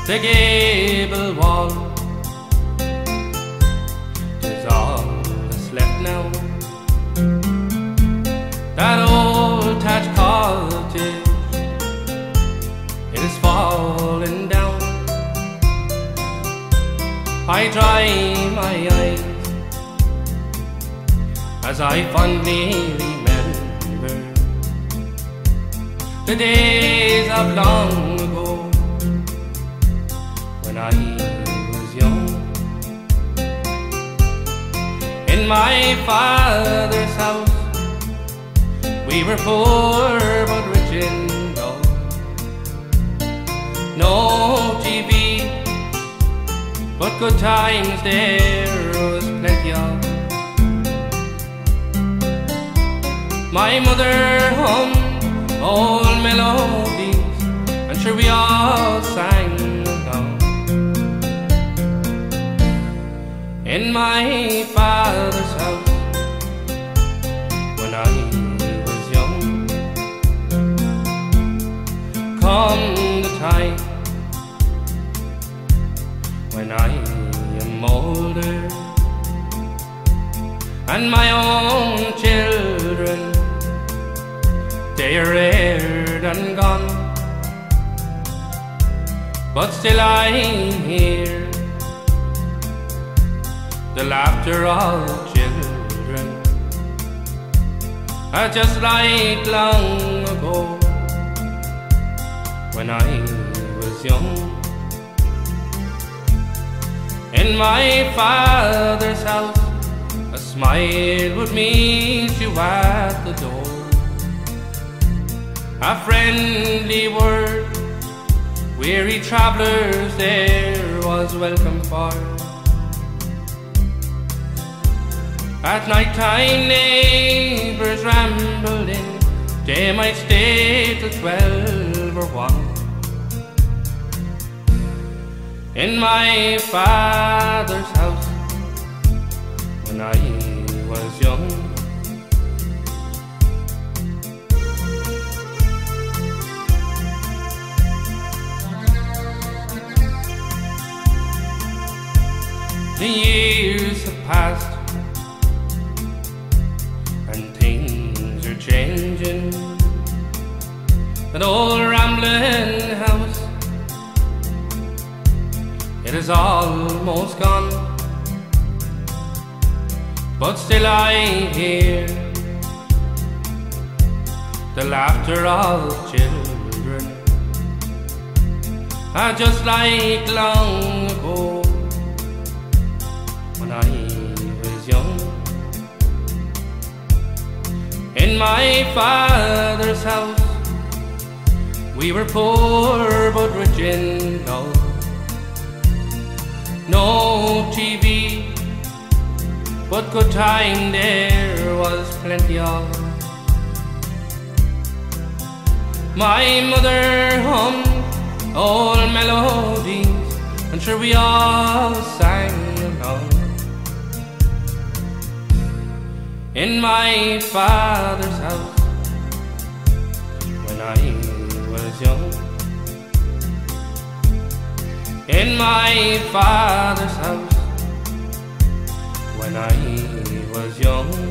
the gable wall is all that's left now. That old thatched cottage, it is falling down. I dry my eyes as I fondly remember the days of long ago when I was young. In my father's house we were poor but rich in love. No TV, but good times there was plenty of. My mother hummed old melodies, and sure we all sang along. In my father's house when I was young. Come the time when I am older, and my own children, they are reared and gone, but still I hear the laughter of children, just like long ago when I was young. In my father's house, a smile would meet you at the door. A friendly word, weary travellers there was welcome for. At night time neighbours rambled in, they might stay till 12 or 1. In my father's house when I was young. The years have passed and things are changing. That old rambling house, it is almost gone, but still I hear the laughter of children, just like long ago when I was young. In my father's house we were poor but rich in love. No TV, but good time there was plenty of. My mother hummed old melodies, and sure we all sang along. In my father's house when I was young. In my father's house when I was young.